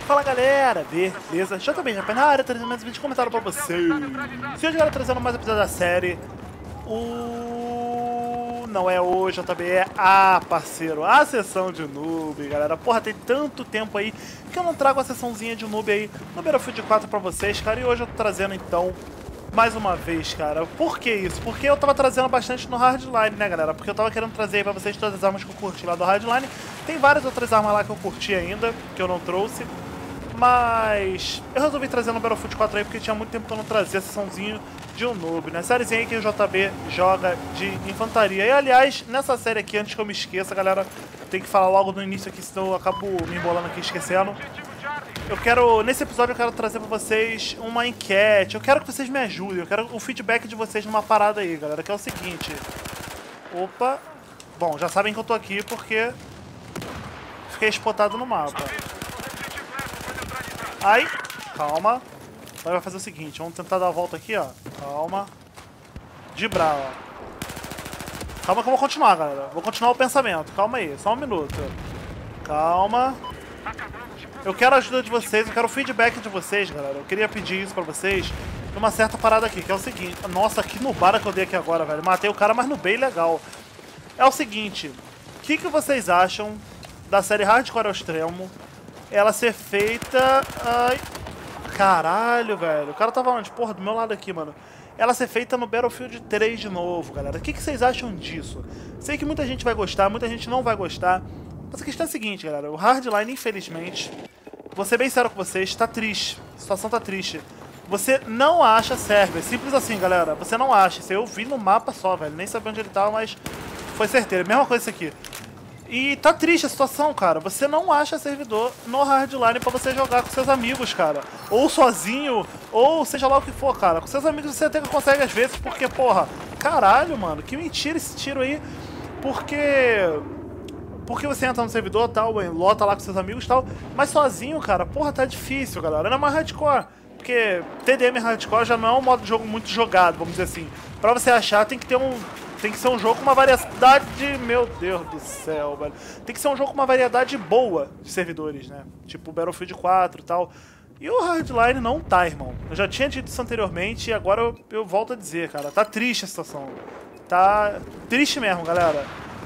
Fala galera, beleza? JB Japão na área, trazendo mais um vídeo de comentário pra vocês. Se hoje eu trazendo mais um episódio da série, não é o JB, é parceiro, a sessão de noob, galera. Porra, tem tanto tempo aí que eu não trago a sessãozinha de noob aí no Battlefield 4 pra vocês, cara. E hoje eu tô trazendo então, mais uma vez, cara. Por que isso? Porque eu tava trazendo bastante no Hardline, né, galera? Porque eu tava querendo trazer aí pra vocês todas as armas que eu curti lá do Hardline. Tem várias outras armas lá que eu curti ainda, que eu não trouxe. Mas eu resolvi trazer no Battlefield 4 aí porque tinha muito tempo que eu não trazia a sessãozinha de um noob, né? Sériezinha aí que o JB joga de infantaria. E aliás, nessa série aqui, antes que eu me esqueça, galera, tem que falar logo no início aqui, senão eu acabo me embolando aqui esquecendo. Nesse episódio eu quero trazer pra vocês uma enquete. Eu quero que vocês me ajudem, eu quero o feedback de vocês numa parada aí, galera, que é o seguinte. Opa. Bom, já sabem que eu tô aqui porque fiquei spotado no mapa. Ai, calma. Agora vai fazer o seguinte, vamos tentar dar a volta aqui, ó. Calma. Dibrar, ó. Calma que eu vou continuar, galera. Vou continuar o pensamento. Calma aí, só um minuto. Calma. Eu quero a ajuda de vocês, eu quero o feedback de vocês, galera. Eu queria pedir isso pra vocês numa certa parada aqui, que é o seguinte. Nossa, que nubada que eu dei aqui agora, velho. Matei o cara, mas nubei legal. É o seguinte. O que vocês acham da série Hardcore ao Extremo ela ser feita... Ai, caralho, velho. O cara tava onde? Porra, do meu lado aqui, mano. Ela ser feita no Battlefield 3 de novo, galera. O que vocês acham disso? Sei que muita gente vai gostar, muita gente não vai gostar. Mas a questão é a seguinte, galera. O Hardline, infelizmente, vou ser bem sério com vocês, tá triste. A situação tá triste. Você não acha server. Simples assim, galera. Você não acha. Isso eu vi no mapa só, velho. Nem sabia onde ele tava, mas foi certeiro. Mesma coisa isso aqui. E tá triste a situação, cara. Você não acha servidor no Hardline pra você jogar com seus amigos, cara. Ou sozinho, ou seja lá o que for, cara. Com seus amigos você até consegue às vezes, porque, porra, caralho, mano, que mentira esse tiro aí. Porque você entra no servidor e tal, lota lá com seus amigos e tal, mas sozinho, cara, porra, tá difícil, galera. Não é mais hardcore. Porque TDM Hardcore já não é um modo de jogo muito jogado, vamos dizer assim. Pra você achar, tem que ser um jogo com uma variedade... Meu Deus do céu, velho. Tem que ser um jogo com uma variedade boa de servidores, né? Tipo Battlefield 4 e tal. E o Hardline não tá, irmão. Eu já tinha dito isso anteriormente e agora eu volto a dizer, cara. Tá triste a situação. Tá triste mesmo, galera.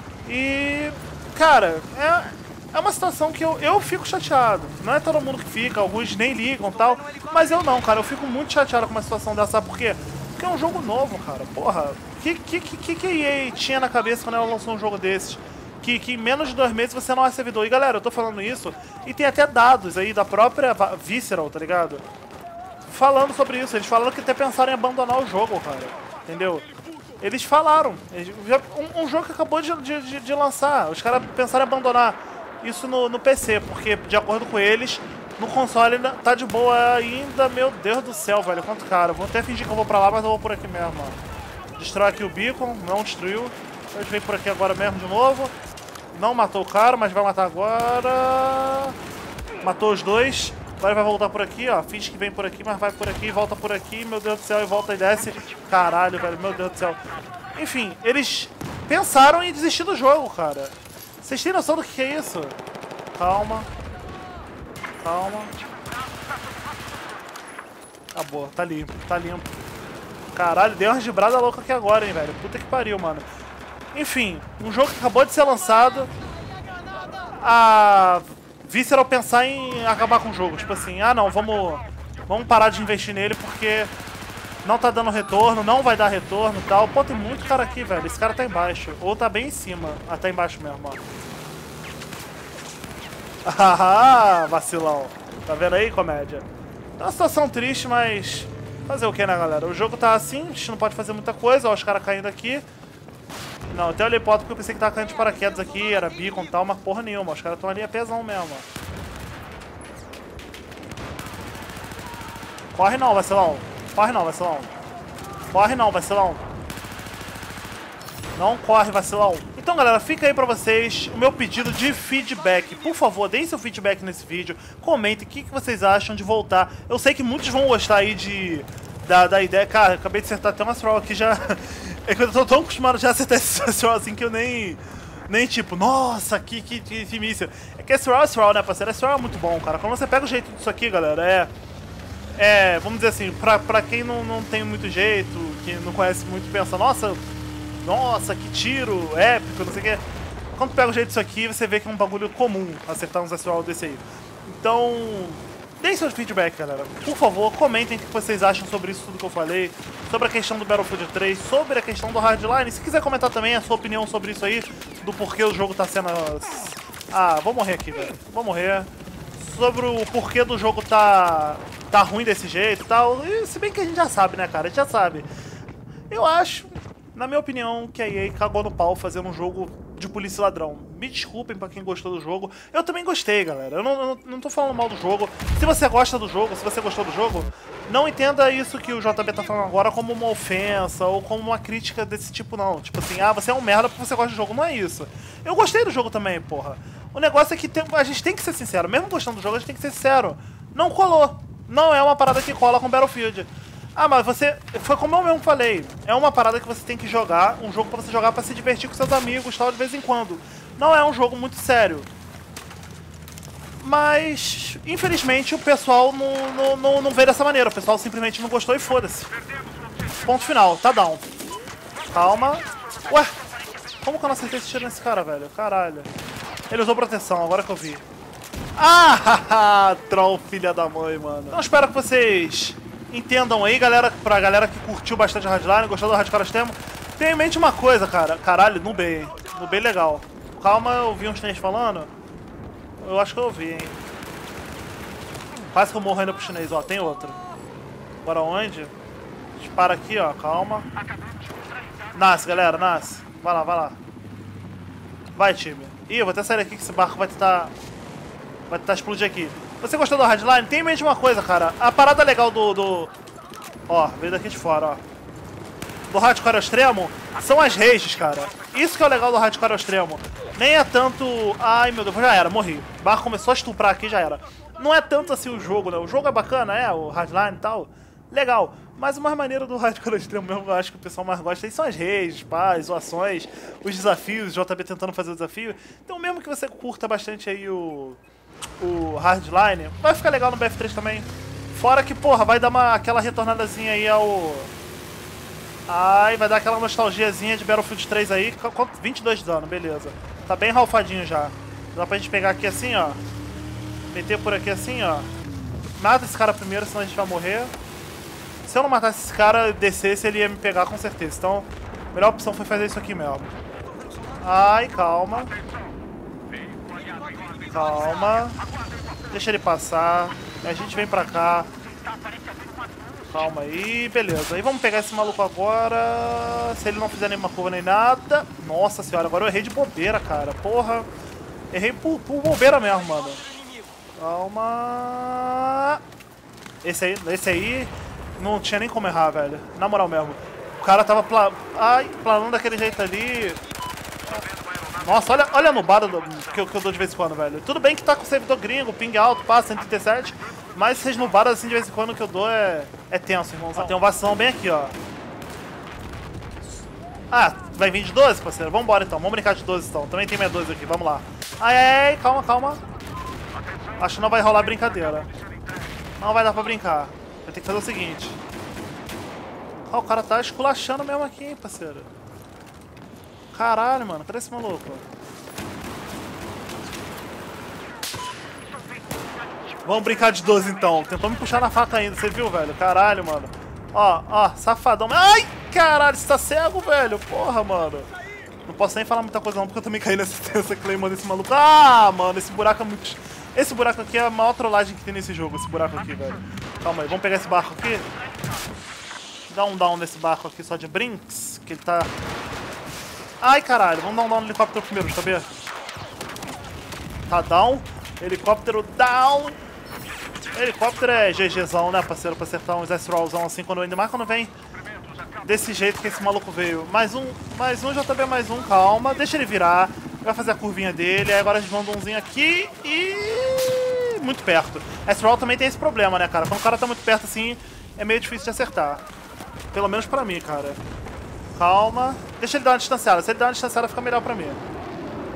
E... cara, é uma situação que eu fico chateado. Não é todo mundo que fica, alguns nem ligam e tal. Mas eu não, cara. Eu fico muito chateado com uma situação dessa. Sabe por quê? Porque é um jogo novo, cara. Porra, o que a EA tinha na cabeça quando ela lançou um jogo desses? Que em menos de 2 meses você não é servidor. E galera, eu tô falando isso, e tem até dados aí da própria Visceral, tá ligado? Falando sobre isso. Eles falaram que até pensaram em abandonar o jogo, cara. Entendeu? Eles falaram. Um jogo que acabou de lançar. Os caras pensaram em abandonar isso no PC, porque, de acordo com eles, no console ainda tá de boa ainda. Meu Deus do céu, velho. Quanto cara. Vou até fingir que eu vou pra lá, mas eu vou por aqui mesmo, ó. Destrói aqui o beacon. Não destruiu. A gente vem por aqui agora mesmo de novo. Não matou o cara, mas vai matar agora. Matou os dois. Agora vai voltar por aqui, ó. Finge que vem por aqui, mas vai por aqui, volta por aqui. Meu Deus do céu, e volta e desce. Caralho, velho. Meu Deus do céu. Enfim, eles pensaram em desistir do jogo, cara. Vocês têm noção do que é isso? Calma. Calma. Acabou, tá limpo, tá limpo. Caralho, deu uma gibrada louca aqui agora, hein, velho. Puta que pariu, mano. Enfim, um jogo que acabou de ser lançado. A Visceral pensar em acabar com o jogo. Tipo assim, ah não, vamos parar de investir nele porque não tá dando retorno, não vai dar retorno e tal. Pô, tem muito cara aqui, velho. Esse cara tá embaixo. Ou tá bem em cima. Ah, tá embaixo mesmo, ó. Haha, vacilão. Tá vendo aí, comédia? É uma situação triste, mas... fazer o que, né, galera? O jogo tá assim, a gente não pode fazer muita coisa. Ó, os caras caindo aqui. Não, até olhei pro alto porque eu pensei que tava caindo de paraquedas aqui, era beacon e tal, mas porra nenhuma. Os caras tão ali, é pesão mesmo, ó. Corre não, vacilão. Corre não, vacilão. Corre não, vacilão. Não corre, vacilão. Então, galera, fica aí pra vocês o meu pedido de feedback. Por favor, deem seu feedback nesse vídeo. Comentem o que vocês acham de voltar. Eu sei que muitos vão gostar aí da ideia. Cara, acabei de acertar até umas provas aqui já. É que eu tô tão acostumado já a acertar esse assim que eu nem Nem tipo, nossa, que míssil. É que esse roll, né, parceiro? Esse roll é muito bom, cara. Quando você pega o jeito disso aqui, galera, vamos dizer assim, pra quem não tem muito jeito, que não conhece muito, pensa, nossa, que tiro épico, não sei o que. Quando tu pega o jeito disso aqui, você vê que é um bagulho comum acertar uns S-Roll desse aí. Então, deem seu feedback, galera. Por favor, comentem o que vocês acham sobre isso tudo que eu falei, sobre a questão do Battlefield 3, sobre a questão do Hardline. Se quiser comentar também a sua opinião sobre isso aí, do porquê o jogo tá sendo... Ah, vou morrer aqui, velho. Vou morrer. Sobre o porquê do jogo tá ruim desse jeito e tal. E se bem que a gente já sabe, né, cara? A gente já sabe. Eu acho, na minha opinião, que a EA cagou no pau fazendo um jogo de polícia e ladrão. Me desculpem pra quem gostou do jogo. Eu também gostei, galera. Eu não tô falando mal do jogo. Se você gosta do jogo, se você gostou do jogo, não entenda isso que o JB tá falando agora como uma ofensa ou como uma crítica desse tipo, não. Tipo assim, ah, você é um merda porque você gosta do jogo. Não é isso. Eu gostei do jogo também, porra. O negócio é que a gente tem que ser sincero. Mesmo gostando do jogo, a gente tem que ser sincero. Não colou. Não é uma parada que cola com Battlefield. Ah, mas você... Foi como eu mesmo falei. É uma parada que você tem que jogar. Um jogo pra você jogar pra se divertir com seus amigos, tal, de vez em quando. Não é um jogo muito sério. Mas, infelizmente, o pessoal não veio dessa maneira. O pessoal simplesmente não gostou e foda-se. Ponto final. Tá down. Calma. Ué, como que eu não acertei esse tiro nesse cara, velho? Caralho. Ele usou proteção, agora que eu vi. Ah, troll, filha da mãe, mano. Então espero que vocês entendam aí, galera, pra galera que curtiu bastante a Hardline, gostou do Hardcore Extremo. Tenha em mente uma coisa, cara. Caralho, no B, hein? No B legal. Calma, eu vi uns chineses falando. Eu acho que eu ouvi, hein? Quase que eu morro ainda pro chinês, ó. Tem outro. Bora onde? Dispara aqui, ó. Calma. Nasce, galera, nasce. Vai lá, vai lá. Vai, time. Ih, eu vou até sair aqui que esse barco vai tentar explodir aqui. Você gostou do Hardline? Tem em mente uma coisa, cara. A parada legal Ó, veio daqui de fora, ó. Do Hardcore Extremo são as rages, cara. Isso que é o legal do Hardcore Extremo. Nem é tanto... Ai, meu Deus, já era, morri. O barco começou a estuprar aqui, já era. Não é tanto assim o jogo, né? O jogo é bacana, o Hardline e tal. Legal. Mas o mais maneiro do Hardcore Extremo mesmo, eu acho que o pessoal mais gosta aí, são as rages, as zoações, os desafios, o JB tentando fazer o desafio. Então mesmo que você curta bastante aí o Hardline, vai ficar legal no BF3 também. Fora que, porra, vai dar aquela retornadazinha aí ao... Ai, vai dar aquela nostalgiazinha de Battlefield 3 aí. 22 de dano, beleza. Tá bem ralfadinho já. Dá pra gente pegar aqui assim, ó. Meter por aqui assim, ó. Mata esse cara primeiro, senão a gente vai morrer. Se eu não matasse esse cara, descesse, ele ia me pegar com certeza. Então, a melhor opção foi fazer isso aqui mesmo. Ai, calma. Calma. Deixa ele passar. A gente vem pra cá. Calma aí, beleza. Aí vamos pegar esse maluco agora. Se ele não fizer nenhuma curva nem nada. Nossa senhora, agora eu errei de bobeira, cara. Porra. Errei por bobeira mesmo, mano. Calma. Esse aí não tinha nem como errar, velho. Na moral mesmo. O cara tava planando daquele jeito ali. Nossa, olha a nubada que eu dou de vez em quando, velho. Tudo bem que tá com o servidor gringo, ping alto, passa 137. Mas essas nubadas assim de vez em quando que eu dou é tenso, irmãozão. Tem um vacilão bem aqui, ó. Ah, vai vir de 12, parceiro? Vambora então, vamos brincar de 12 então. Também tem minha 12 aqui, vamos lá. Ai, calma, calma. Acho que não vai rolar brincadeira. Não vai dar pra brincar. Vai ter que fazer o seguinte. Ah, o cara tá esculachando mesmo aqui, hein, parceiro. Caralho, mano, cadê esse maluco? Vamos brincar de 12 então. Tentou me puxar na faca ainda, você viu, velho? Caralho, mano. Ó, safadão. Ai, caralho, você tá cego, velho. Porra, mano. Não posso nem falar muita coisa não, porque eu também caí nessa claimando desse maluco. Ah, mano, esse buraco é muito... Esse buraco aqui é a maior trollagem que tem nesse jogo, esse buraco aqui, velho. Calma aí, vamos pegar esse barco aqui. Dá um down nesse barco aqui só de brinks, que ele tá... Ai, caralho, vamos dar um down no helicóptero primeiro, tá vendo? Tá down. Helicóptero down. Helicóptero é GGzão, né, parceiro? Pra acertar uns S-Rollzão assim, ainda mais quando vem desse jeito que esse maluco veio. Mais um, JB, mais um, calma. Deixa ele virar. Vai fazer a curvinha dele. Aí agora a gente manda umzinho aqui e... muito perto. S-Roll também tem esse problema, né, cara? Quando o cara tá muito perto assim, é meio difícil de acertar. Pelo menos pra mim, cara. Calma. Deixa ele dar uma distanciada. Se ele dar uma distanciada, fica melhor pra mim.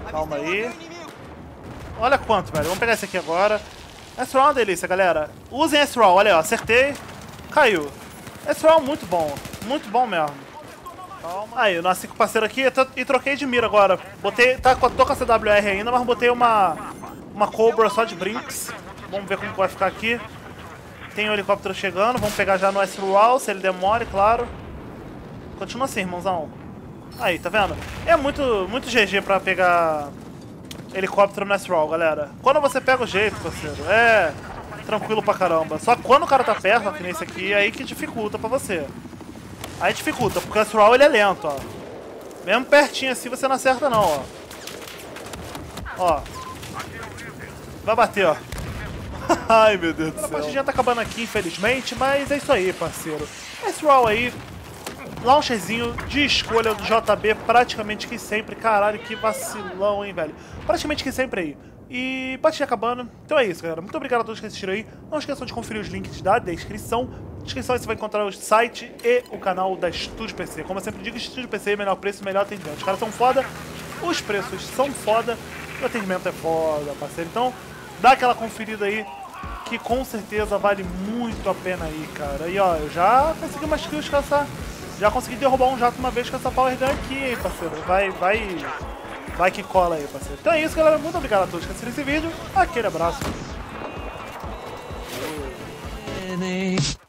Calma aí. Olha quanto, velho. Vamos pegar esse aqui agora. S-Roll é uma delícia, galera. Usem S-Roll. Olha aí, ó. Acertei. Caiu. S-Roll muito bom. Muito bom mesmo. Calma. Aí, eu nasci com o parceiro aqui e troquei de mira agora. Botei... tô com a CWR ainda, mas botei uma Cobra só de brinks. Vamos ver como vai ficar aqui. Tem um helicóptero chegando. Vamos pegar já no S-Roll, se ele demore, claro. Continua assim, irmãozão. Aí, tá vendo? É muito GG pra pegar helicóptero no S-Roll, galera. Quando você pega o jeito, parceiro, é tranquilo pra caramba. Só que quando o cara tá perto, que nem esse aqui, é aí que dificulta pra você. Aí dificulta, porque o S-Roll ele é lento, ó. Mesmo pertinho assim você não acerta não, ó. Ó. Vai bater, ó. Ai, meu Deus do céu. A partida já tá acabando aqui, infelizmente, mas é isso aí, parceiro. S-Roll aí. Launcherzinho de escolha do JB praticamente que sempre. Caralho, que vacilão, hein, velho. Praticamente que sempre aí. E partida acabando. Então é isso, galera. Muito obrigado a todos que assistiram aí. Não esqueçam de conferir os links da descrição. Na descrição aí você vai encontrar o site e o canal da Estúdio PC. Como eu sempre digo, Estúdio PC, melhor preço, melhor atendimento. Os caras são foda, os preços são foda, o atendimento é foda, parceiro. Então, dá aquela conferida aí, que com certeza vale muito a pena aí, cara. E ó, eu já consegui umas kills com essa... Já consegui derrubar um jato uma vez com essa Power Gun aqui, hein, parceiro. Vai que cola aí, parceiro. Então é isso, galera. Muito obrigado a todos que assistiram esse vídeo. Aquele abraço.